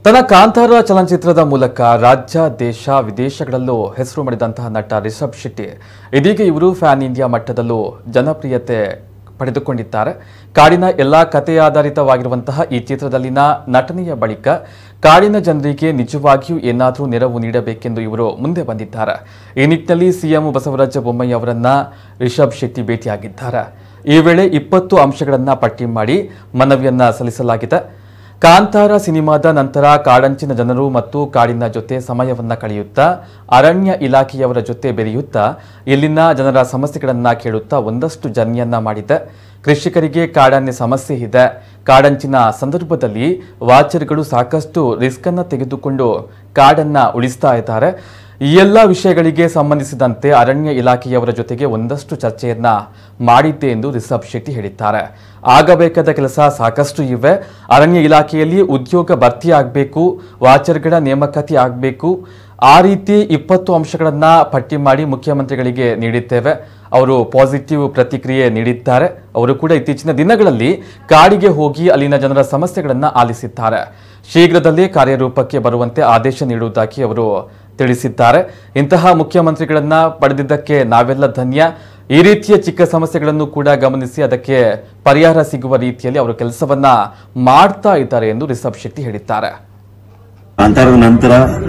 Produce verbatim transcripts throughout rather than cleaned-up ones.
ತನ್ನ ಕಾಂತಾರ ಚಲನಚಿತ್ರದ ಮೂಲಕ ರಾಜ್ಯ ದೇಶ ವಿದೇಶಗಳಲ್ಲೂ ಹೆಸರು ಮಾಡಿದಂತಹ ನಟ ರಿಷಬ್ ಶೆಟ್ಟಿ ಇದೀಗ ಇವರು ಫ್ಯಾನ್ ಇಂಡಿಯಾ ಮಟ್ಟದಲ್ಲೂ ಜನಪ್ರಿಯತೆ ಪಡೆದುಕೊಂಡಿದ್ದಾರೆ. ಕಾಡಿನ ಎಲ್ಲಾ ಕಥೆಯಾಧಾರಿತವಾಗಿರುವಂತಹ ಈ ಚಿತ್ರದಲ್ಲಿನ ನಟನೆಯ ಬಳಿಕ ಕಾಡಿನ ಜನರಿಗೆ ನಿಜವಾಗಿಯೂ ಏನಾದರೂ ನೆರವು ನೀಡಬೇಕೆಂದು ಇವರು ಮುಂದೆ ಬಂದಿದ್ದಾರೆ. ಈ ನಿಟ್ಟಿನಲ್ಲಿ ಸಿಎಂ ಬಸವರಾಜ ಬೊಮ್ಮಾಯಿ ಅವರನ್ನ ರಿಷಬ್ ಶೆಟ್ಟಿ ಭೇಟಿಯಾಗಿದ್ದಾರೆ. ಈ ವೇಳೆ ಇಪ್ಪತ್ತು ಅಂಶಗಳನ್ನ ಪಟ್ಟಿ ಮಾಡಿ ಮನವಿಯನ್ನ ಸಲ್ಲಿಸಲಾಗಿದೆ. ಕಾಂತಾರ ಸಿನಿಮಾದ ನಂತರ ಕಾಡಂಚಿನ ಜನರು ಮತ್ತು ಕಾಡಿನ ಜೊತೆ ಸಮಯವನ್ನ ಕಳೆಯುತ್ತಾ ಅರಣ್ಯ ಇಲಾಖೆಯವರ ಜೊತೆ ಬೆರೆಯುತ್ತಾ ಇಲ್ಲಿನ ಜನರ ಸಮಸ್ಯೆಗಳನ್ನ ಕೇಳುತ್ತಾ ಒಂದಷ್ಟು ಜರ್ನಿಯನ್ನ ಮಾಡಿದೆ. ಕೃಷಿಕರಿಗೆ ಕಾಡಾನೆ ಸಮಸ್ಯೆ ಇದೆ. ಕಾಡಂಚಿನ ಸಂದರ್ಭದಲ್ಲಿ ವಾಚರ್ಗಳು ಸಾಕಷ್ಟು ರಿಸ್ಕ್ ಅನ್ನ ತೆಗೆದುಕೊಂಡು ಕಾಡನ್ನ ಉಳಿಸ್ತಾ ಇದ್ದಾರೆ. ಈ ಎಲ್ಲ ವಿಷಯಗಳಿಗೆ ಸಂಬಂಧಿಸಿದಂತೆ ಅರಣ್ಯ ಇಲಾಖೆಯವರ ಜೊತೆಗೆ ಒಂದಷ್ಟು ಚರ್ಚೆಯನ್ನ ಮಾಡಿದ್ದೆ ಎಂದು ರಿಷಬ್ ಶೆಟ್ಟಿ ಹೇಳಿದ್ದಾರೆ. ಆಗಬೇಕಾದ ಕೆಲಸ ಸಾಕಷ್ಟು ಇವೆ. ಅರಣ್ಯ ಇಲಾಖೆಯಲ್ಲಿ ಉದ್ಯೋಗ ಭರ್ತಿ ಆಗಬೇಕು, ವಾಚರ್ಗಳ ನೇಮಕಾತಿ ಆಗಬೇಕು. ಆ ರೀತಿ ಇಪ್ಪತ್ತು ಅಂಶಗಳನ್ನ ಪಟ್ಟಿ ಮಾಡಿ ಮುಖ್ಯಮಂತ್ರಿಗಳಿಗೆ ನೀಡಿದ್ದೇವೆ. ಅವರು ಪಾಸಿಟಿವ್ ಪ್ರತಿಕ್ರಿಯೆ ನೀಡಿದ್ದಾರೆ. ಅವರು ಕೂಡ ಇತ್ತೀಚಿನ ದಿನಗಳಲ್ಲಿ ಕಾಡಿಗೆ ಹೋಗಿ ಅಲ್ಲಿನ ಜನರ ಸಮಸ್ಯೆಗಳನ್ನ ಆಲಿಸಿದ್ದಾರೆ. ಶೀಘ್ರದಲ್ಲೇ ಕಾರ್ಯರೂಪಕ್ಕೆ ಬರುವಂತೆ ಆದೇಶ ನೀಡುವುದಾಗಿ ಅವರು ತಿಳಿಸಿದ್ದಾರೆ. ಇಂತಹ ಮುಖ್ಯಮಂತ್ರಿಗಳನ್ನ ಪಡೆದಿದ್ದಕ್ಕೆ ನಾವೆಲ್ಲ ಧನ್ಯ. ಈ ರೀತಿಯ ಚಿಕ್ಕ ಸಮಸ್ಯೆಗಳನ್ನು ಕೂಡ ಗಮನಿಸಿ ಅದಕ್ಕೆ ಪರಿಹಾರ ಸಿಗುವ ರೀತಿಯಲ್ಲಿ ಅವರು ಕೆಲಸವನ್ನ ಮಾಡ್ತಾ ಇದ್ದಾರೆ ಎಂದು ರಿಷಬ್ ಶೆಟ್ಟಿ ಹೇಳಿದ್ದಾರೆ. ಕಾಂತಾರದ ನಂತರ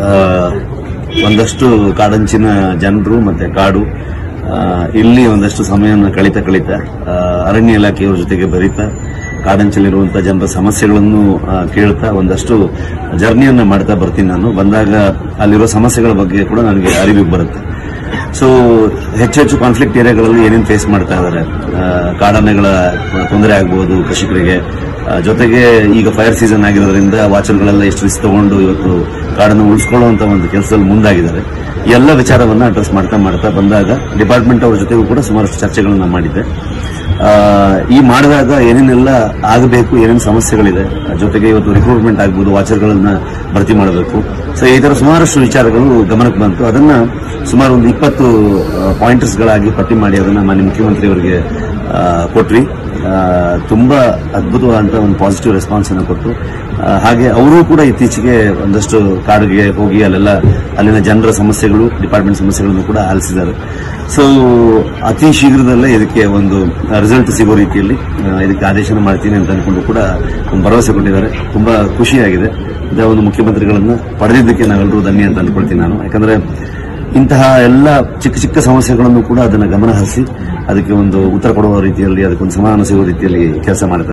ಒಂದಷ್ಟು ಕಾಡಂಚಿನ ಜನರು ಮತ್ತೆ ಕಾಡು ಇಲ್ಲಿ ಒಂದಷ್ಟು ಸಮಯವನ್ನು ಕಳೀತಾ ಕಳೀತಾ ಅರಣ್ಯ ಇಲಾಖೆಯವರ ಜೊತೆಗೆ ಬೆರೀತಾ ಕಾಡಂಚಲಿರುವಂತಹ ಜನರ ಸಮಸ್ಯೆಗಳನ್ನು ಕೇಳ್ತಾ ಒಂದಷ್ಟು ಜರ್ನಿಯನ್ನ ಮಾಡ್ತಾ ಬರ್ತೀನಿ. ನಾನು ಬಂದಾಗ ಅಲ್ಲಿರೋ ಸಮಸ್ಯೆಗಳ ಬಗ್ಗೆ ಕೂಡ ನನಗೆ ಅರಿವಿಗೆ ಬರುತ್ತೆ. ಸೊ ಹೆಚ್ಚು ಹೆಚ್ಚು ಕಾನ್ಫ್ಲಿಕ್ಟ್ ಏರಿಯಾಗಳಲ್ಲಿ ಏನೇನು ಫೇಸ್ ಮಾಡ್ತಾ ಇದ್ದಾರೆ, ಕಾಡಾನೆಗಳ ತೊಂದರೆ ಆಗಬಹುದು ಕೃಷಿಕರಿಗೆ, ಜೊತೆಗೆ ಈಗ ಫೈರ್ ಸೀಸನ್ ಆಗಿರೋದ್ರಿಂದ ವಾಚರ್ಗಳೆಲ್ಲ ಎಷ್ಟು ರಿಸ್ಕ್ ತಗೊಂಡು ಇವತ್ತು ಕಾಡನ್ನು ಉಳಿಸ್ಕೊಳ್ಳುವಂತ ಒಂದು ಕೆಲಸದಲ್ಲಿ ಮುಂದಾಗಿದ್ದಾರೆ. ಎಲ್ಲ ವಿಚಾರವನ್ನ ಅಡ್ರೆಸ್ ಮಾಡ್ತಾ ಮಾಡ್ತಾ ಬಂದಾಗ ಡಿಪಾರ್ಟ್ಮೆಂಟ್ ಅವರ ಜೊತೆಗೂ ಕೂಡ ಸುಮಾರಷ್ಟು ಚರ್ಚೆಗಳನ್ನ ಮಾಡಿದ್ದೆ. ಈ ಮಾಡಿದಾಗ ಏನೇನೆಲ್ಲ ಆಗಬೇಕು, ಏನೇನು ಸಮಸ್ಯೆಗಳಿದೆ, ಜೊತೆಗೆ ಇವತ್ತು ರಿಕ್ರೂಟ್ಮೆಂಟ್ ಆಗಬಹುದು, ವಾಚರ್ಗಳನ್ನ ಭರ್ತಿ ಮಾಡಬೇಕು. ಸೊ ಈ ತರ ಸುಮಾರಷ್ಟು ವಿಚಾರಗಳು ಗಮನಕ್ಕೆ ಬಂತು. ಅದನ್ನ ಸುಮಾರು ಒಂದು ಇಪ್ಪತ್ತು ಪಾಯಿಂಟರ್ಸ್ಗಳಾಗಿ ಪಟ್ಟಿ ಮಾಡಿ ಅದನ್ನ ಮಾನ್ಯ ಮುಖ್ಯಮಂತ್ರಿಯವರಿಗೆ ಕೊಟ್ವಿ. ತುಂಬಾ ಅದ್ಭುತವಾದಂತಹ ಒಂದು ಪಾಸಿಟಿವ್ ರೆಸ್ಪಾನ್ಸ್ ಅನ್ನು ಕೊಟ್ಟು, ಹಾಗೆ ಅವರು ಕೂಡ ಇತ್ತೀಚೆಗೆ ಒಂದಷ್ಟು ಕಾಡಿಗೆ ಹೋಗಿ ಅಲ್ಲೆಲ್ಲ ಅಲ್ಲಿನ ಜನರ ಸಮಸ್ಯೆಗಳು, ಡಿಪಾರ್ಟ್ಮೆಂಟ್ ಸಮಸ್ಯೆಗಳನ್ನು ಕೂಡ ಆಲಿಸಿದ್ದಾರೆ. ಸೊ ಅತಿ ಶೀಘ್ರದಲ್ಲೇ ಇದಕ್ಕೆ ಒಂದು ರಿಸಲ್ಟ್ ಸಿಗೋ ರೀತಿಯಲ್ಲಿ ಇದಕ್ಕೆ ಆದೇಶನ ಮಾಡ್ತೀನಿ ಅಂತ ಅನ್ಕೊಂಡು ಕೂಡ ಒಂದು ಭರವಸೆ ಕೊಟ್ಟಿದ್ದಾರೆ. ತುಂಬಾ ಖುಷಿಯಾಗಿದೆ. ಒಂದು ಮುಖ್ಯಮಂತ್ರಿಗಳನ್ನ ಪಡೆದಿದ್ದಕ್ಕೆ ನಾವೆಲ್ಲರೂ ಧನ್ಯ ಅಂತ ಅನ್ಕೊಳ್ತೀನಿ ನಾನು. ಯಾಕಂದ್ರೆ ಇಂತಹ ಎಲ್ಲ ಚಿಕ್ಕ ಚಿಕ್ಕ ಸಮಸ್ಯೆಗಳನ್ನು ಕೂಡ ಅದನ್ನ ಗಮನ ಹರಿಸಿ ಅದಕ್ಕೆ ಒಂದು ಉತ್ತರ ಕೊಡುವ ರೀತಿಯಲ್ಲಿ, ಅದಕ್ಕೊಂದು ಸಮಾಧಾನ ಸಿಗುವ ರೀತಿಯಲ್ಲಿ ಕೆಲಸ ಮಾಡಿದ್ದಾರೆ.